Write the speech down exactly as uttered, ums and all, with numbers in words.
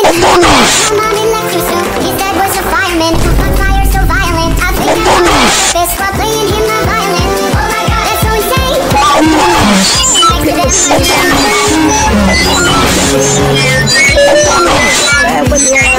Among Us! My mom elected so his dad was a fireman. On fire so violent, I think Among Us! best while playing him the violin. Oh my god, that's so insane. Among Us! Makes it Among Us! Among Us!